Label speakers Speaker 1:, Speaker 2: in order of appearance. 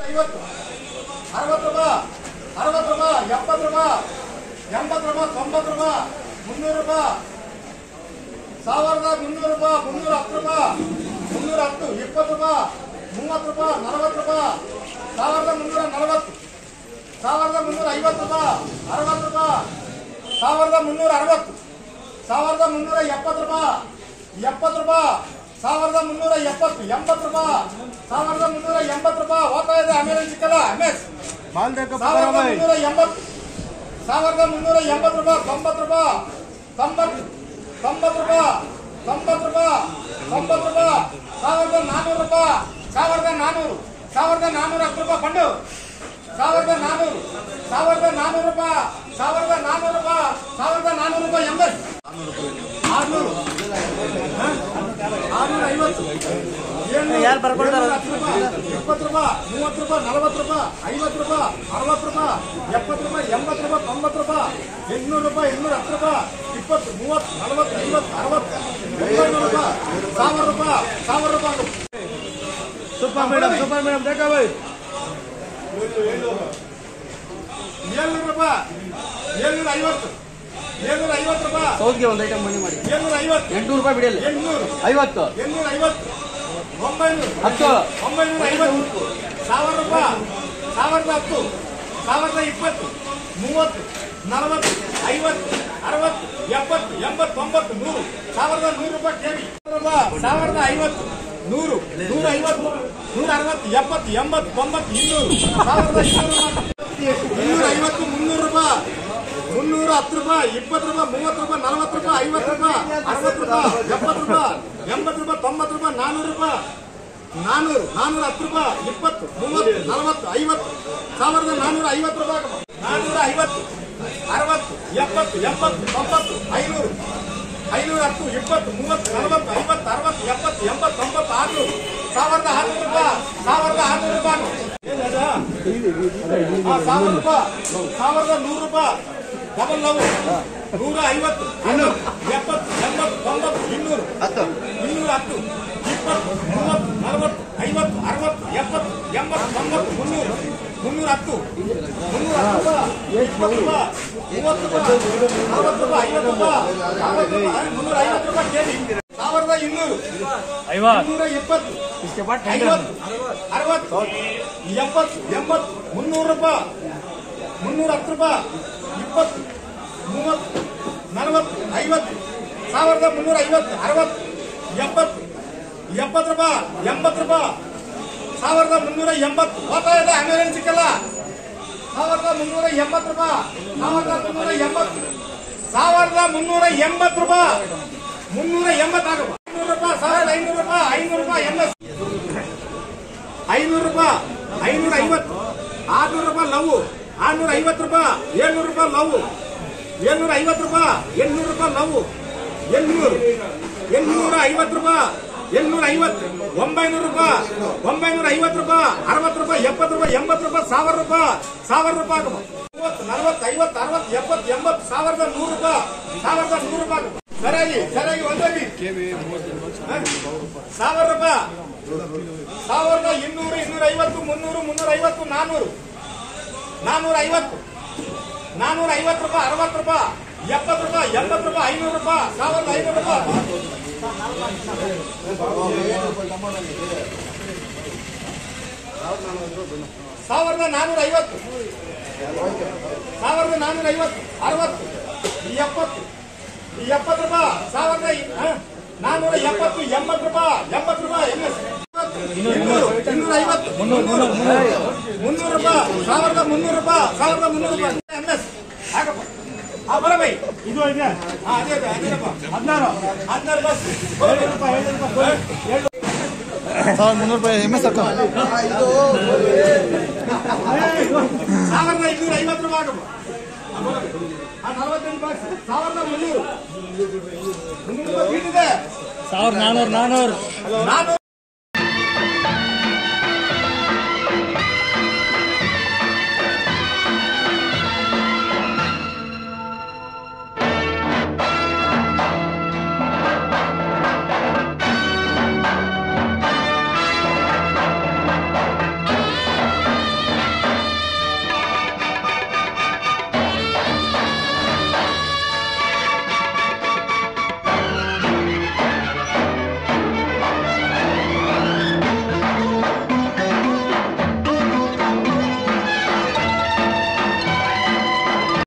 Speaker 1: 50 60 ರೂಪಾಯಿ 60 ರೂಪಾಯಿ 70 ರೂಪಾಯಿ 80 ರೂಪಾಯಿ 90 ರೂಪಾಯಿ 300 ರೂಪಾಯಿ 1300 ರೂಪಾಯಿ 310 ರೂಪಾಯಿ 310 20 ರೂಪಾಯಿ 30 ರೂಪಾಯಿ 40 ರೂಪಾಯಿ 1340 1350 ರೂಪಾಯಿ 60 ರೂಪಾಯಿ 1360 1370 ರೂಪಾಯಿ 70 ರೂಪಾಯಿ 1370 80 ರೂಪಾಯಿ 1380 ರೂಪಾಯಿ ಹೋಗ್ತಾ ಇದೆ. ಆಮೇಲೆ ಸಿಕ್ಕಲ್ಲ MS 1380 1380 ರೂಪಾಯಿ 90 ರೂಪಾಯಿ 90 ರೂಪಾಯಿ 90 ರೂಪಾಯಿ 90 ರೂಪಾಯಿ 1400 ರೂಪಾಯಿ 1400 1410 ರೂಪಾಯಿ ಬಂಡು 1400 1400 ರೂಪಾಯಿ 1400 ರೂಪಾಯಿ 1400 ರೂಪಾಯಿ 80 650
Speaker 2: ಯಾರು ಬರ್ಕೊಳ್ತಾರೆ
Speaker 1: 20 ರೂಪಾಯಿ 30 ರೂಪಾಯಿ 40 ರೂಪಾಯಿ 50 ರೂಪಾಯಿ 60 ರೂಪಾಯಿ 70 ರೂಪಾಯಿ 80 ರೂಪಾಯಿ 90 ರೂಪಾಯಿ 800 ರೂಪಾಯಿ 810 ರೂಪಾಯಿ 20 30 40 50 60 900 ರೂಪಾಯಿ 1000 ರೂಪಾಯಿ
Speaker 2: ಸೂಪರ್ ಮೇಡಮ್ देखा भाई
Speaker 1: 700 ರೂಪಾಯಿ 750 750 ರೂಪಾಯಿ
Speaker 2: ಸೌತ್ಗೆ ಒಂದು ಐಟಮ್ ಮನಿ ಮಾಡಿ
Speaker 1: 750
Speaker 2: 800 ರೂಪಾಯಿ ಬಿಡಲ್ಲ
Speaker 1: 800
Speaker 2: 50
Speaker 1: 850 900
Speaker 2: 10
Speaker 1: 950 1000 ರೂಪಾಯಿ 1010 1020 30 40 50 60 70 80 90 100 1100 ರೂಪಾಯಿ ಕೆವಿ 1050 100 150 160 70 80 90 200 350 300 ರೂಪಾಯಿ 310 ರೂಪಾಯಿ 20 ರೂಪಾಯಿ 30 ರೂಪಾಯಿ 40 ರೂಪಾಯಿ 50 ರೂಪಾಯಿ 60 ರೂಪಾಯಿ 70 ರೂಪಾಯಿ 80 ರೂಪಾಯಿ 90 ರೂಪಾಯಿ 400 ರೂಪಾಯಿ 400 410 ರೂಪಾಯಿ 20 30 40 50 1450 ರೂಪಾಯಿ 450 60 70 80 90 500 510 20 30 40 50 60 70 80 90 600 1600 ರೂಪಾಯಿ 1600 ರೂಪಾಯಿ 1000 ರೂಪಾಯಿ 1100 ರೂಪಾಯಿ ಡಬಲ್ ಲವ್ 150 70 80 90 200 210 20 30 40 50 60 70 80 90 300 310 20 ರೂಪಾಯಿ 30 ರೂಪಾಯಿ 40 ರೂಪಾಯಿ 50 ರೂಪಾಯಿ 350 ರೂಪಾಯಿ ಕೆಜಿ 1200 220
Speaker 2: इसके बाद
Speaker 1: 50 60 70 80 300 ರೂಪಾಯಿ 310 ರೂಪಾಯಿ 20 30 40 50 1350 60 70 70 ರೂಪಾಯಿ 80 ರೂಪಾಯಿ 1380 ಹೋಗ್ತಾ ಇದೆ. ಆಮೇಲೆ ಸಿಕ್ಕಲ್ಲ 1380 ರೂಪಾಯಿ 1380 1380 ರೂಪಾಯಿ 380 ಆಗಬೇಕು 500 ರೂಪಾಯಿ 1500 ರೂಪಾಯಿ 500 ರೂಪಾಯಿ MS 500 ರೂಪಾಯಿ 550 600 ರೂಪಾಯಿ ಲವ್ 650 ರೂಪಾಯಿ 700 ರೂಪಾಯಿ ಲವ್ 750 ರೂಪಾಯಿ 800 ರೂಪಾಯಿ ಲವ್ 800 850 ರೂಪಾಯಿ 850 900 ರೂಪಾಯಿ 950 ರೂಪಾಯಿ 60 ರೂಪಾಯಿ 70 ರೂಪಾಯಿ 80 ರೂಪಾಯಿ 1000 ರೂಪಾಯಿ 1000 ರೂಪಾಯಿ 30 40 50 60 70 80 1100 ರೂಪಾಯಿ 1100 ರೂಪಾಯಿ ಸರಿಯಾಗಿ ಒಂದಾಗಿ 1000 ರೂಪಾಯಿ 1200 250 300 350 400 450 450 ರೂಪಾಯಿ 60 ರೂಪಾಯಿ 70 ರೂಪಾಯಿ 80 ರೂಪಾಯಿ 500 ರೂಪಾಯಿ 1500 ರೂಪಾಯಿ 1450 1450 60 70 70 ರೂಪಾಯಿ 1470 80 ರೂಪಾಯಿ 80 ರೂಪಾಯಿ MS 250 300 ರೂಪಾಯಿ 1300 ರೂಪಾಯಿ 1300 ರೂಪಾಯಿ MS ಆಗಪ್ಪ ಬರ ಬೈ ಇದು ಇದೆ ಅದೇ ಅದೇನಪ್ಪ 16 ಬಸ್ 7 ರೂಪಾಯಿ 7 ರೂಪಾಯಿ
Speaker 2: 1300 ರೂಪಾಯಿ MS ಅಕ್ಕ
Speaker 1: 1250 ರೂಪಾಯಿ ಆಗಪ್ಪ 48 ಬಾಕ್ಸ್ 1300 300 ರೂಪಾಯಿ ಇದೆ
Speaker 2: 1400